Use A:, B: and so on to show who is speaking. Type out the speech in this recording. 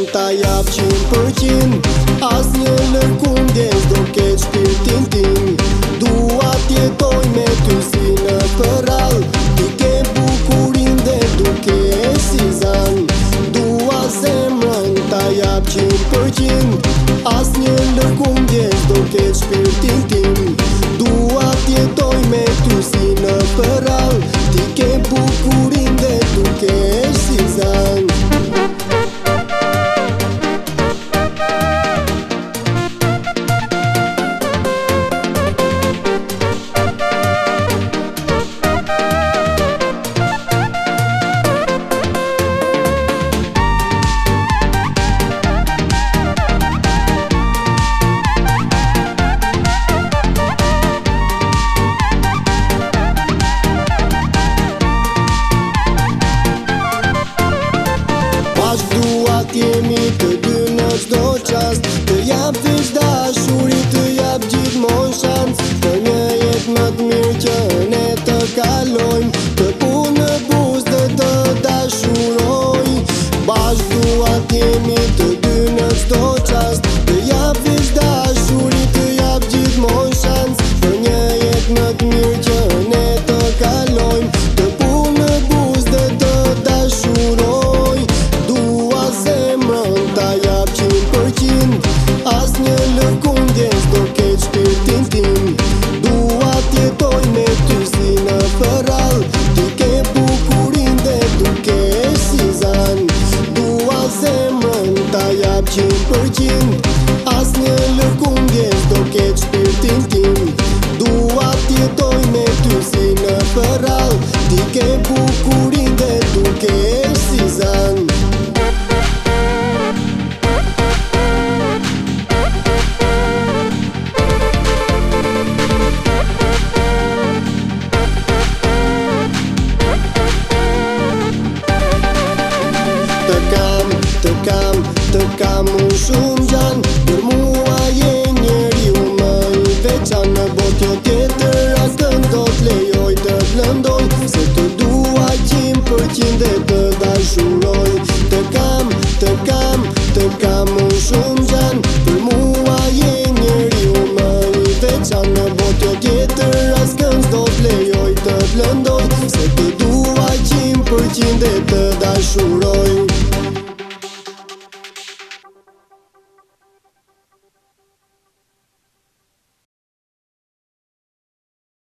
A: ta jap 100%. As një lërkundjes do keq shpirtin tim. Dua t'jetoj me ty si në përrall. Ti ke bukurin dhe duke e si zan. Dua zemrën ta jap 100%. As një lërkundjes do keq shpirtin tim. Dua t'jetoj me ty si në përrall. Ti ke bukurin dhe duke e si zan. Jemi të dy në çdo qast. Të jap veç dashurit, të jap gjithmonë shans. Për një jetë më të mirë që ne të kalojmë. Të punë në buzë dhe të dashuroj. Bashkë dua t'jemi të dy në çdo qast. Të jap veç dashurit, të jap gjithmonë shans. Për një jetë më të mirë që ne të kalojmë. Të punë në buzë dhe të dashuroj. Ta jap 100%. As një lërkundjes do keq shpirtin tim. Dua t'jetoj me ty si në përrall. Ti ke bukurin dhe duke e si zan. Dua zemrën ta jap 100%. As një lërkundjes do keq shpirtin tim. Dua t'jetoj me ty si në përrall. Ti ke bukurin dhe duke e si zan. Të kam unë shumë gjan. Për mua je njeriu më i veçan. Në botë jo tjetër asnjë do t'lejoj të blëndoj. Se të dua 100% dhe të dashuroj. Të kam unë shumë gjan. Për mua je njeriu më i veçan. Në botë jo tjetër asnjë do t'lejoj të blëndoj. Se të dua 100% dhe të dashuroj.